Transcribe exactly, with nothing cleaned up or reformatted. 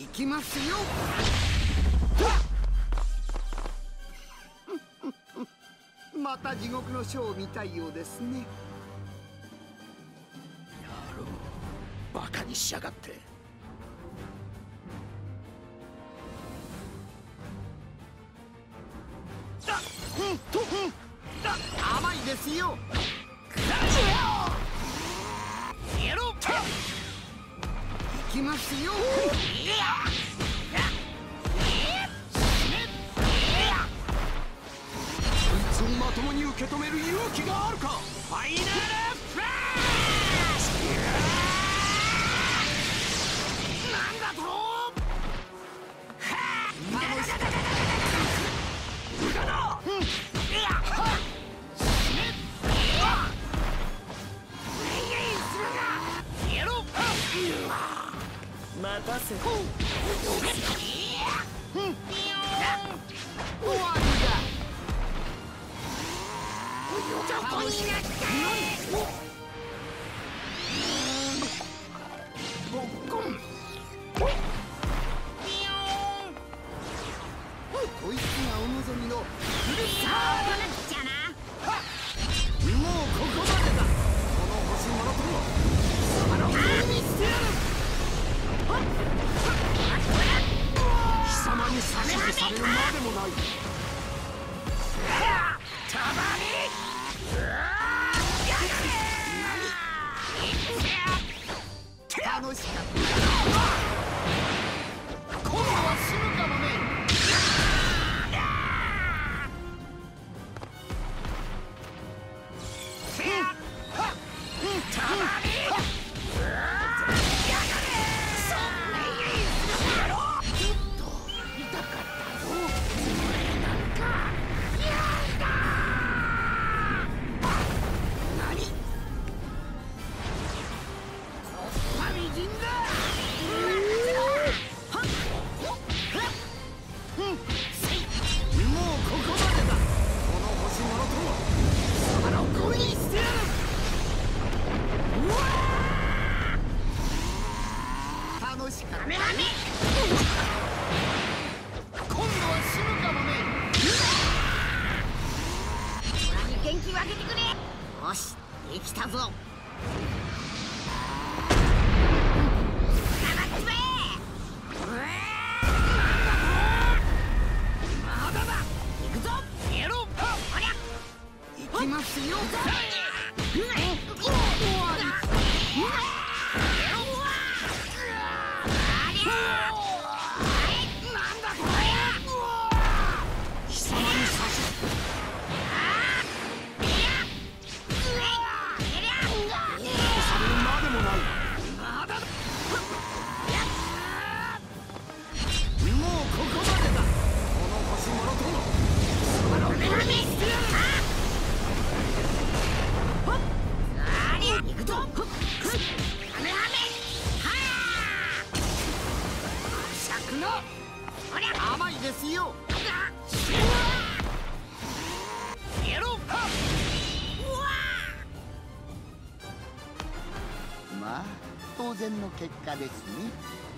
行きますよ。また地獄のショーを見たいようですね。 野郎、バカにしやがって。 甘いですよ。行きますよ。こいつをまともに受け止める勇気があるか。ファイナルフラッシュ。なんだと。 待たせ。 終わりだ。ここになってボッコン。こいつがお望みのフルサードネッチャな。もうここまでだ。この星ものとも貴様の風にしてやる。貴様に指図されるまでもない。たまに楽しかった。今度は死ぬかもね。たまにできたぞ。まだだ。行くぞ。やろう。おりゃ。行きますよ。終わり。なんだこれ。貴様に差し。甘いですよ。まあ当然の結果ですね。